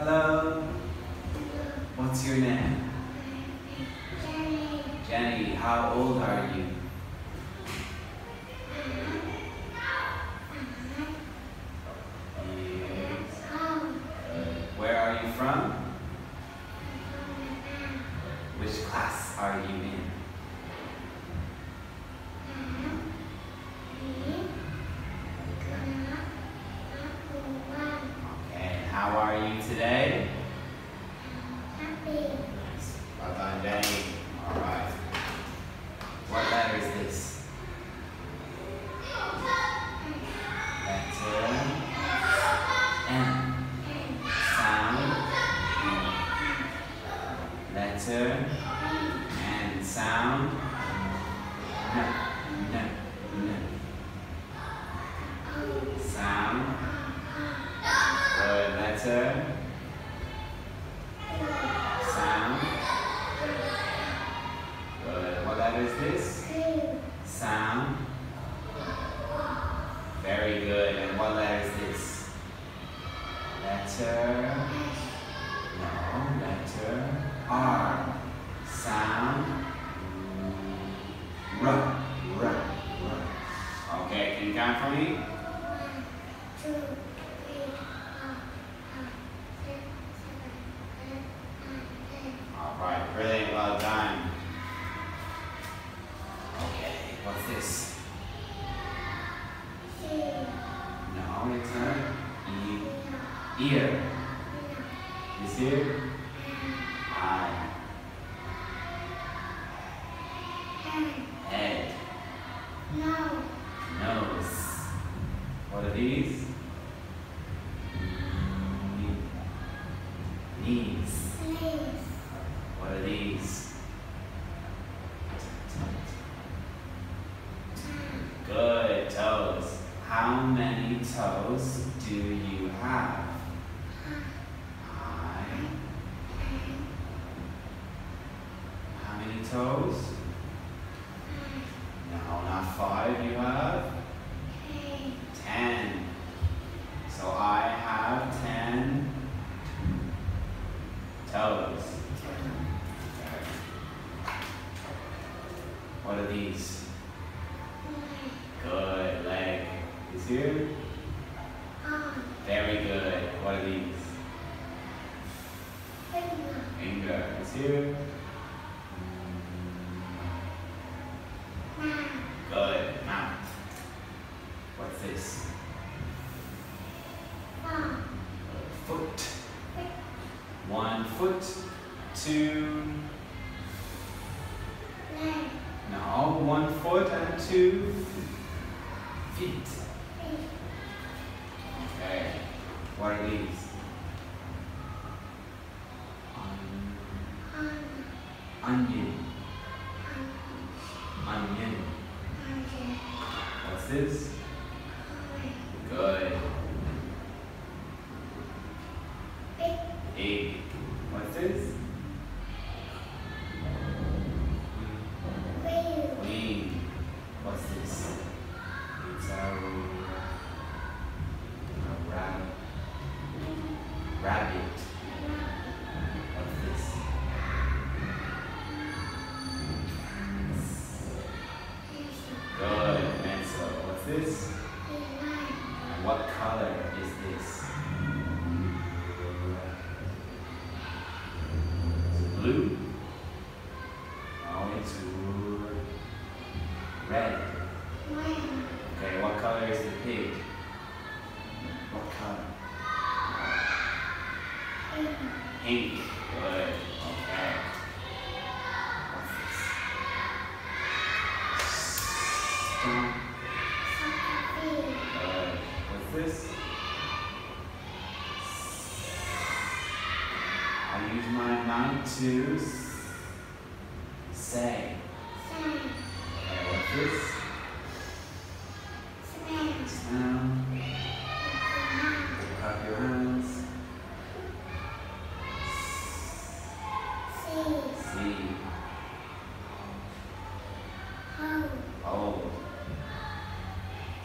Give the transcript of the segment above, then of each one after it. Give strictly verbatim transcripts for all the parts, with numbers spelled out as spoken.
Hello. What's your name? Jenny. Jenny. How old are you? Years. Good. Where are you from? Which class are you in? Okay. How are you today? Happy. Well done, Jenny. All right. What letter is this? Letter M. Sound. Letter and sound. No, no, no. Sound. Good. Letter. Sound. Good. What letter is this? Sound. Very good. And what letter is this? Letter. No, letter R. Sound. R. R. R. Okay, can you count for me? Two, three, four, five, six, seven, eight, nine, ten. All right, brilliant. Well done. Okay, what's this? C. No, it's not. E. Ear. This here. Eye. Head. No. Nose. What are these? Knee. Knees. Please. What are these? Good. Toes. How many toes do you have? Eye. How many toes? No, not five. You have ten. So I have ten toes. What are these? Good. Leg. Is here? Very good. What are these? Finger. Is here? Good. Mouth. What's this? Foot. One foot. Two. No, one foot and two feet. Okay. What are these? On, onion. Onion. What's this? Good. Egg. What's this? Wing. What's this? It's a, a rab rabbit. What's this? Good. Pencil. What's this? And what color is this? Blue? No, it's red. Okay, what color is the pig? What color? Pink. Good. Okay. What's this? Stone. Good. What's this? I use my mouth to s- say. Okay, what's this? Smell. Clap your hands. See. Hold.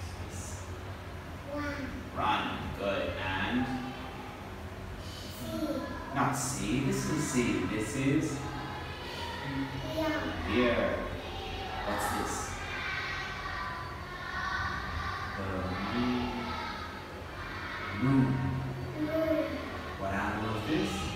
Run. Good. And See. not C. This is C. This is Yeah. here. What's this? The moon. Moon. Moon. What animal is this?